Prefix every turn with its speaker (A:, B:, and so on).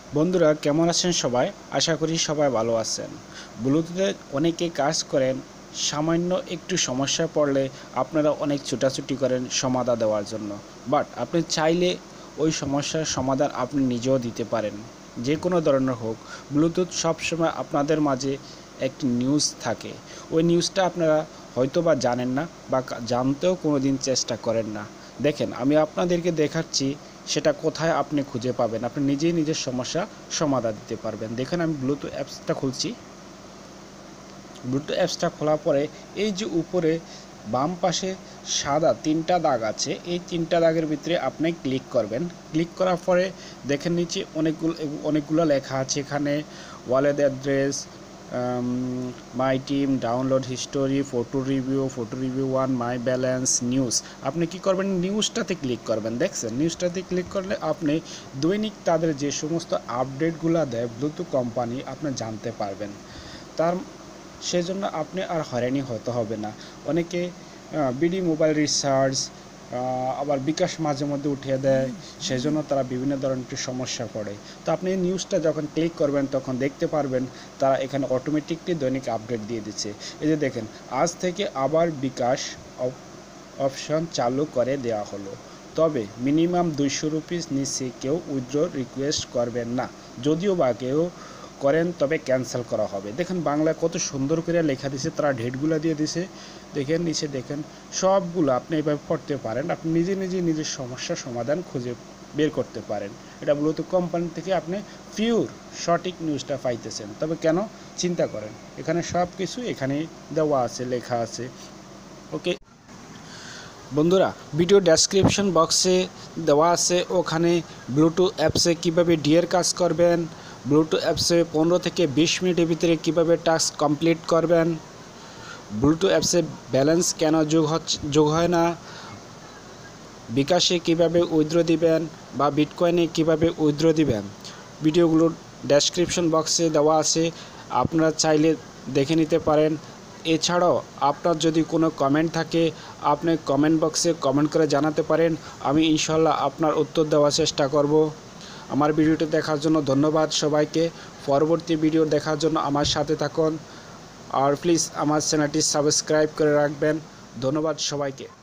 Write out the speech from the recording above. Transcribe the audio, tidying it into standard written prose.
A: বন্ধুরা কেমন আছেন সবাই? আশা করি সবাই ভালো আছেন। ব্লুটুথে অনেকে কাজ করেন, সামান্য একটু সমস্যা পড়লে আপনারা অনেক ছোটাছুটি করেন সমাধা দেওয়ার জন্য। বাট আপনি চাইলে ওই সমস্যার সমাধান আপনি নিজেও দিতে পারেন, যে কোনো ধরনের হোক। ব্লুটুথ সবসময় আপনাদের মাঝে একটি নিউজ থাকে, ওই নিউজটা আপনারা হয়তো বা জানেন না বা জানতেও কোনো দিন চেষ্টা করেন না। দেখেন, আমি আপনাদেরকে দেখাচ্ছি সেটা কোথায় আপনি খুঁজে পাবেন, আপনি নিজেই নিজের সমস্যা সমাধান দিতে পারবেন। দেখেন, আমি ব্লুটুথ অ্যাপসটা খুলছি। ব্লুটুথ অ্যাপসটা খোলার পরে এই যে উপরে বাম পাশে সাদা তিনটা দাগ আছে, এই তিনটা দাগের ভিতরে আপনি ক্লিক করবেন। ক্লিক করার পরে দেখেন নিচে অনেকগুলো লেখা আছে। এখানে wallet address, my team, download history, photo review 1, my balance, news. আপনি কি করবেন? নিউজটাতে ক্লিক করবেন। দেখছেন, নিউজটাতে ক্লিক করলে আপনি দৈনিক তাদের যে সমস্ত আপডেটগুলো দেয় ব্লুটুথ কোম্পানি, আপনি জানতে পারবেন। তার সেজন্য আপনি আর হয়রানি হতে হবে না। অনেকে বিডি মোবাইল রিচার্জ, আবার বিকাশ মাঝে মধ্যে উঠিয়ে দেয়, সেজন্য তারা বিভিন্ন ধরনের সমস্যা পড়ে। তো আপনি নিউজটা যখন ক্লিক করবেন তখন দেখতে পারবেন তারা এখানে অটোমেটিকলি দৈনিক আপডেট দিয়ে দিচ্ছে। এই যে দেখেন, আজ থেকে আবার বিকাশ অপশন চালু করে দেওয়া হলো, তবে মিনিমাম 200 রুপিস নিচে কেউ উইথড্র রিকোয়েস্ট করবেন না। যদিও বা কেউ করেন তবে ক্যান্সেল করা হবে। দেখেন বাংলায় কত সুন্দর করে লেখা দিছে, তারা ডেটগুলো দিয়ে দিছে। দেখেন নিচে, দেখেন সবগুলো আপনি এভাবে পড়তে পারেন। আপনি নিজে নিজের সমস্যার সমাধান খুঁজে বের করতে পারেন। এটা ব্লুটুথ কোম্পানি থেকে আপনি পিওর সঠিক নিউজটা পাইতেছেন। তবে কেন চিন্তা করেন, এখানে সব কিছু এখানে দেওয়া আছে, লেখা আছে। ওকে বন্ধুরা, ভিডিও ডেসক্রিপশন বক্সে দেওয়া আছে, ওখানে ব্লুটুথ অ্যাপসে কীভাবে ডিএর কাজ করবেন, ব্লুটুথ অ্যাপসে 15 থেকে 20 মিনিটের ভিতরে কীভাবে টাস্ক কমপ্লিট করবেন, ব্লুটুথ অ্যাপসে ব্যালেন্স কেন যোগ হয় না, বিকাশে কীভাবে উইথড্র দিবেন বা বিটকয়েনে কীভাবে উইথড্র দিবেন, ভিডিওগুলো ডেসক্রিপশন বক্সে দেওয়া আছে, আপনারা চাইলে দেখে নিতে পারেন। এছাড়াও আপনার যদি কোনো কমেন্ট থাকে, আপনি কমেন্ট বক্সে কমেন্ট করে জানাতে পারেন। আমি ইনশাল্লাহ আপনার উত্তর দেওয়ার চেষ্টা করব। আমার ভিডিওটি দেখার জন্য ধন্যবাদ সবাইকে। পরবর্তী ভিডিও দেখার জন্য আমার সাথে থাকুন, আর প্লিজ আমার চ্যানেলটি সাবস্ক্রাইব করে রাখবেন। ধন্যবাদ সবাইকে।